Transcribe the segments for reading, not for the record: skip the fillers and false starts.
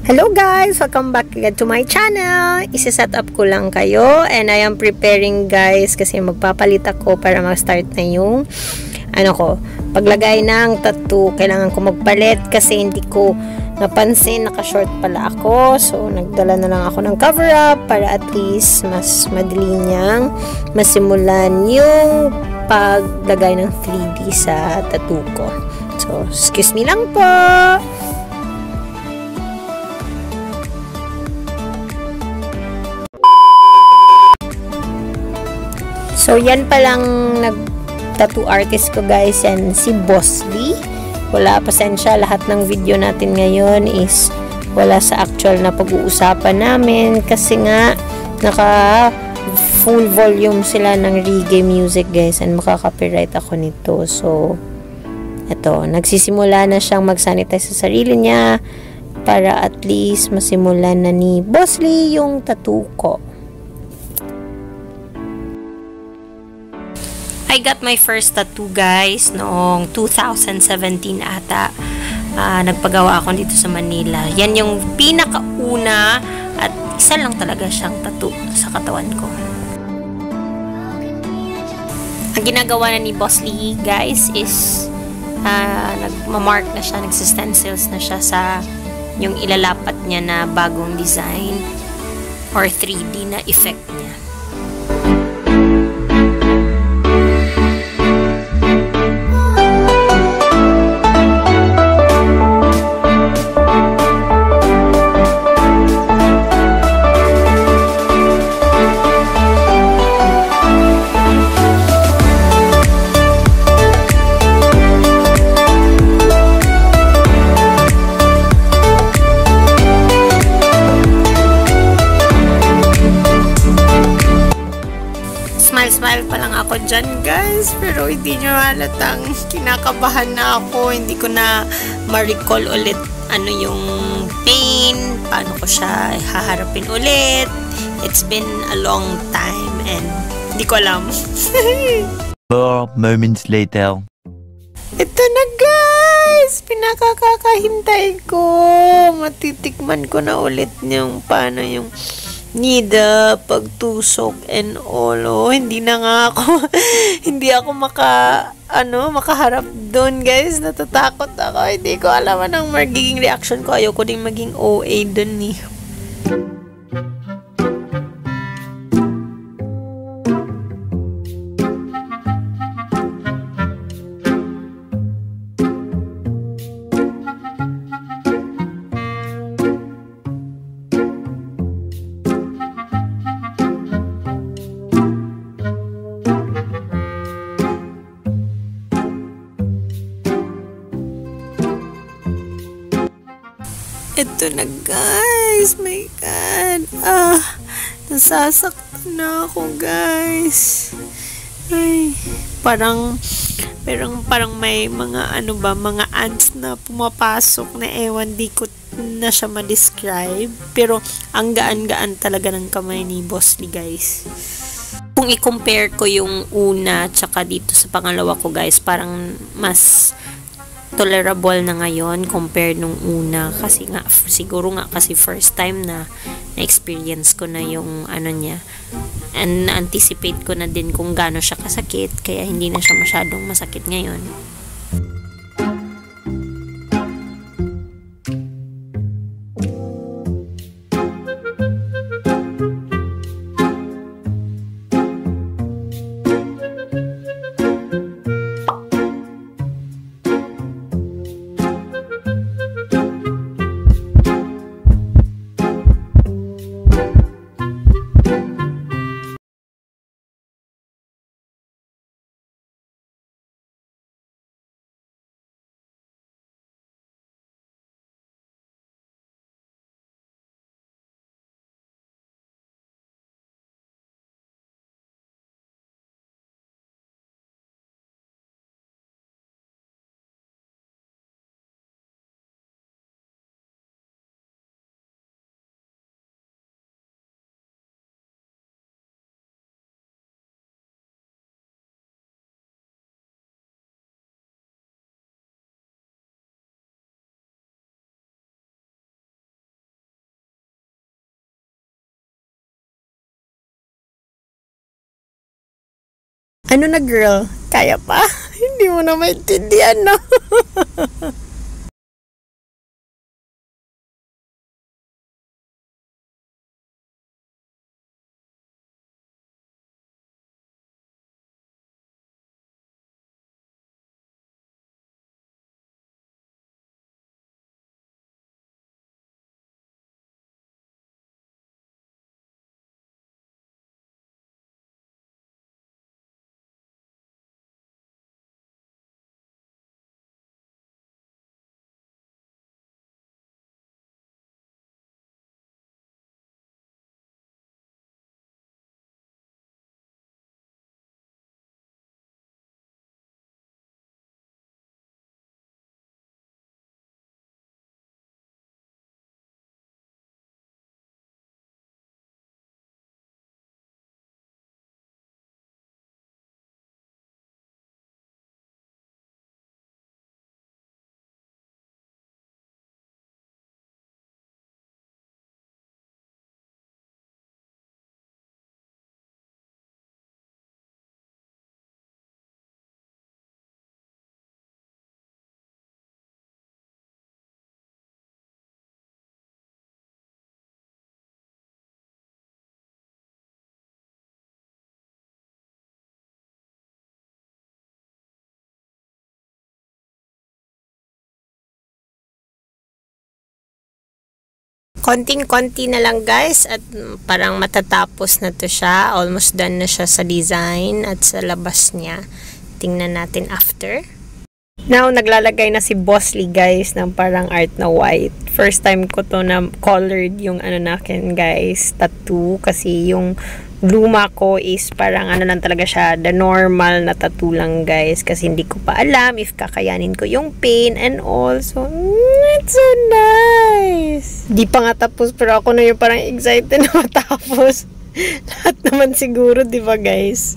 Hello guys! Welcome back again to my channel. Isi-set up ko lang kayo and I am preparing guys kasi magpapalit ako para mag-start na yung paglagay ng tattoo. Kailangan ko magpalit kasi hindi ko napansin, naka-short pala ako. So, nagdala na lang ako ng cover up para at least mas madali niyang masimulan yung paglagay ng 3D sa tattoo ko. So, excuse me lang po! So, yan palang nag-tattoo artist ko guys. Yan si Bosley. Wala, pasensya. Lahat ng video natin ngayon is wala sa actual na pag-uusapan namin. Kasi nga, naka full volume sila ng reggae music guys. And makaka-copyright ako nito. So, eto. Nagsisimula na siyang mag-sanitize sa sarili niya para at least masimulan na ni Bosley yung tattoo ko. I got my first tattoo guys noong 2017 ata. Nagpagawa ako dito sa Manila. Yan yung pinakauna at isa lang talaga siyang tattoo sa katawan ko. Ang ginagawa na ni Boss Lee guys is nagmamark na siya, nagsistencils na siya sa yung ilalapat niya na bagong design or 3D na effect niya. Smile pa lang ako dyan guys, pero hindi nyo halatang kinakabahan na ako. Hindi ko na ma-recall ulit ano yung pain, paano ko siya haharapin ulit. It's been a long time and hindi ko alam. 4 moments later. Ito na guys, pinakakahintay ko. Matitikman ko na ulit yung paano yung nida, pagtusok and all. Oh, hindi na nga ako hindi ako makaharap doon guys. Natatakot ako. Hindi ko alam anong magiging reaction ko. Ayoko ding maging OA doon eh. Ito na guys, my God. Nasasaktan na ako guys. Ay, parang may mga mga ants na pumapasok na ewan, di ko na siya ma-describe. Pero ang gaan-gaan talaga ng kamay ni Bosley guys. Kung i-compare ko yung una tsaka dito sa pangalawa ko guys, parang mas tolerable na ngayon compared nung una kasi nga siguro nga kasi first time na experience ko na yung niya and anticipate ko na din kung gaano siya kasakit kaya hindi na siya masyadong masakit ngayon. Ano na girl? Kaya pa? Hindi mo na maintindihan, no? Konting-konti na lang guys at parang matatapos na to siya. Almost done na siya sa design at sa labas niya. Tingnan natin after. Now, naglalagay na si Boss Lee guys ng parang art na white. First time ko to na colored yung ano nakin guys, tattoo. Kasi yung luma ko is parang ano lang talaga siya, the normal na tattoo lang guys. Kasi hindi ko pa alam if kakayanin ko yung pain and all. So, it's so nice. Di pa nga tapos pero ako na yung parang excited na matapos. Lahat naman siguro, di ba guys?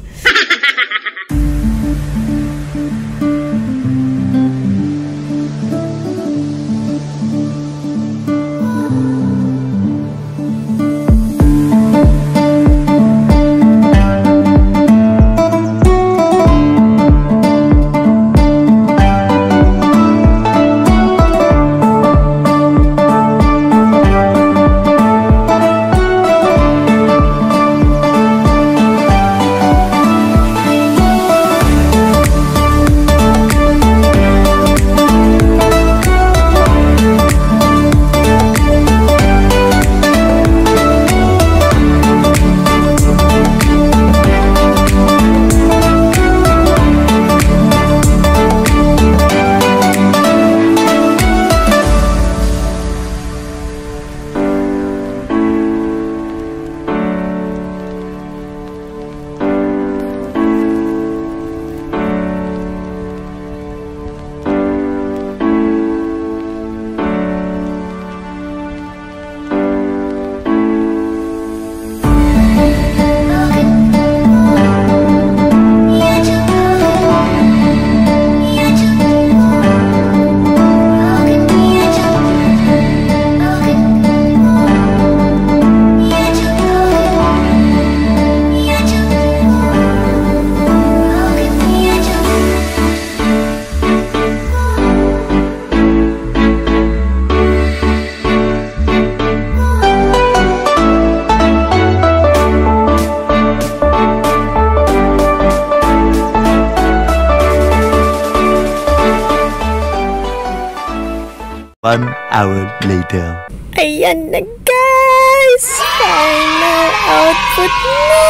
One hour later. Ayan na guys! Final output na!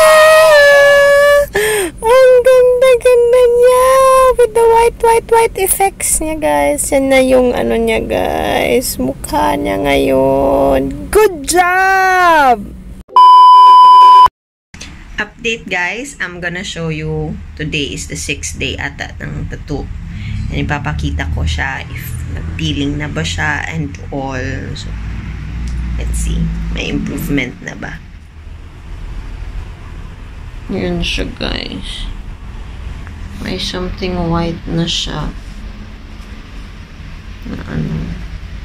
Ang ganda-ganda niya! With the white effects niya guys. Yan na yung ano niya guys. Mukha niya ngayon. Good job! Update guys. I'm gonna show you. Today is the 6th day ata ng tattoo. And ipapakita ko siya if nag-peeling na ba siya and all. So, let's see. May improvement na ba? Yun siya, guys. May something white na siya. Na ano.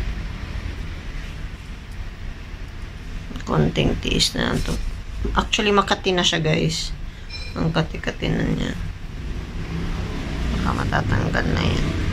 Konting tiis na ito. Actually, makati na siya, guys. Ang kati-kati na niya. Baka matatanggal na yan.